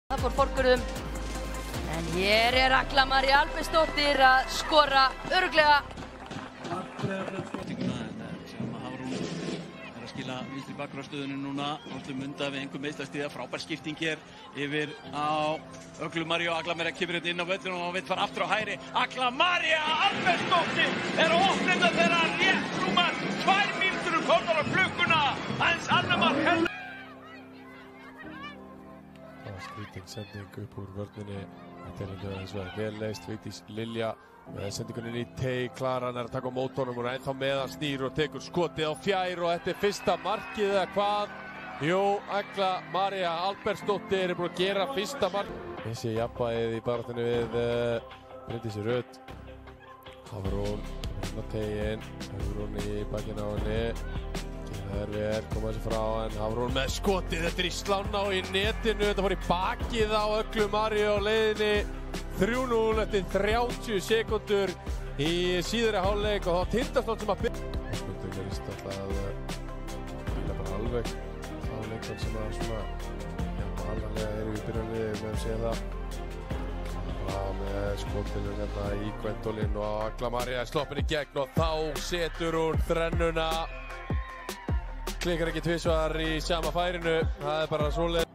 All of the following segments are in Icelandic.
Það fór forgörðum, en hér er Agla María Albertsdóttir að skora örugglega. Sem Hafrún er að skila vinstri bakgrástöðunni núna. Náttúrulega munda við einhver meiðslastíða, frábær skipting hér yfir á Aglu Maríu. Agla María kemur inn á völlinn og vill fara aftur á hægri. Agla María Albertsdóttir er að opna þeirra rétt rúmar 2 mínútur komnar á klukkuna. Hans annar mark. Skríting sending upp úr vörninni. Þetta er hins vegar vel leist. Vigdís Lilja með sendingunni í teig. Klara er að taka á mótornum. Hún er ennþá með hann, snýr og tekur skotið á fjær og þetta er fyrsta markið eða hvað? Jú, Agla María Albertsdóttir er búin að gera fyrsta mark. Þessi jafnvægið í baráttunni við Bryndísi Rut. Hafrún á teginn. Hafrún í bakinn á henni. Það er vel, koma þessi frá en Hafrún með skotið, þetta er í slána og í netinu, þetta fór í bakið á Aglu Maríu á leiðinni 3-0 eftir 30 sekúndur í síðari hálfleik og þá Tindastóll sem að byrja. Skotið verðist alltaf bara alveg þá leikmann sem að svona alvarlega eru í byrjunni með að segja það. Klara með skotinu hérna í Gvendolin og Agla María er sloppin í gegn og þá setur hún þrennuna. Klikkar ekki tvisvar í sama færinu, það er bara svoleið.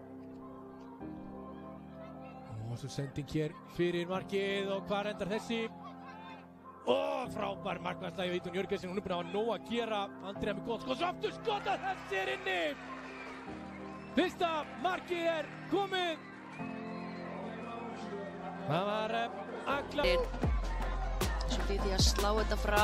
Og svo sending hér fyrir markið og hvað endar þessi? Og frábær markværsla hjá Idun Jörgensen, hún er búin að hafa nóg að gera. Andrea með gott skot, svo aftur skot að þessi er inni! Fyrsta markið er komið! Það var Agla. Svo því að slá þetta frá.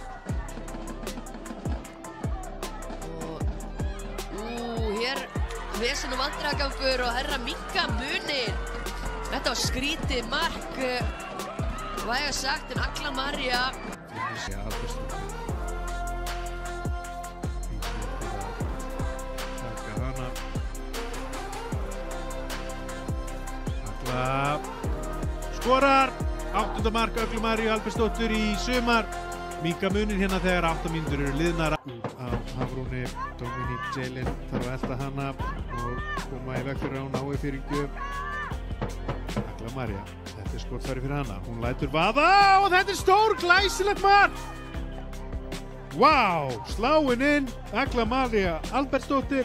Hér vesen og vandræðagangur og herra minnka munir. Þetta var skrítið mark, væga sagt, en Agla María. Taka hana. Agla skorar. 8. mark Aglu Maríu Albertsdóttur í sumar. Minnka munir hérna þegar 8 mínútur eru liðnar af Hafrúni. Dominic Jaelin þarf að elta hana og koma í veg fyrir að hún nái fyrirgjöf. Agla María, þetta er skotfæri fyrir hana. Hún lætur vaða og þetta er stór glæsilegt mark! Vá, sláinn inn, Agla María Albertsdóttir.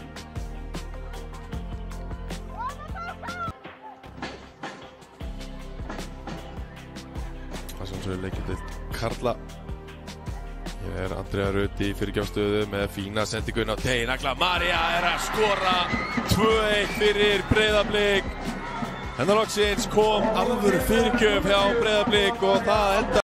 Það sem svo er leikjandeild karla. Hér er Andrea Rut í fyrirgjáfstöðu með fína sendingun á teginn. Agla María er að skora 2-1 fyrir Breiðablik. En þá loksins kom alvöru fyrirgjöf hjá Breiðablik og það enda